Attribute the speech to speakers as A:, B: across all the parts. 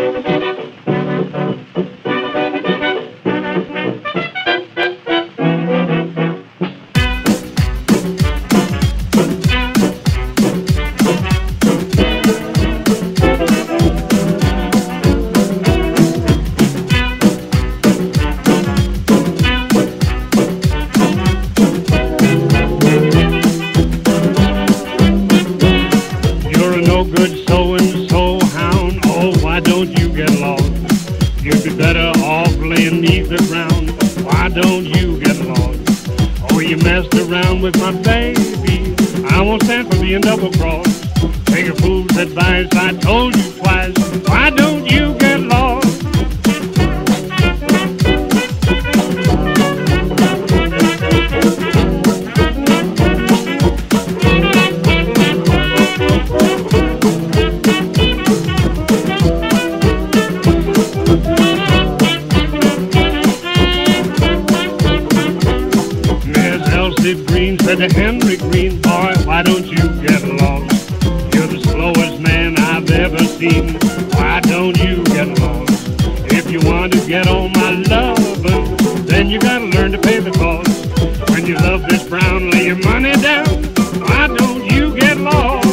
A: Good so-and-so hound, oh, why don't you get lost? You'd be better off laying neath the ground. Why don't you get lost? Oh, you messed around with my baby. I won't stand for being double-crossed. Take a fool's advice, I told you twice. Why don't you get lost? Green said to Henry Green, boy, why don't you get lost? You're the slowest man I've ever seen. Why don't you get lost? If you want to get on my lovin', then you gotta learn to pay the cost. When you love this brown, lay your money down. Why don't you get lost?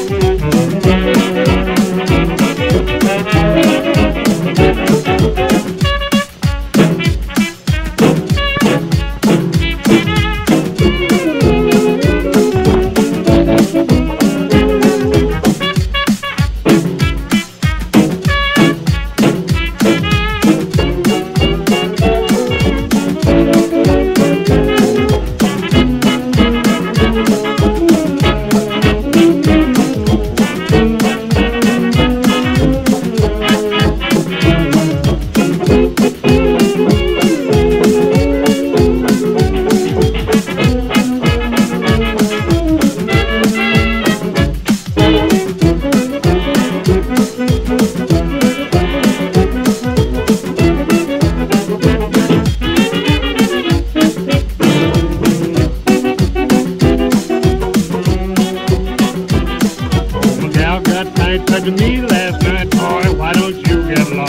A: Said to me last night, boy, why don't you get lost?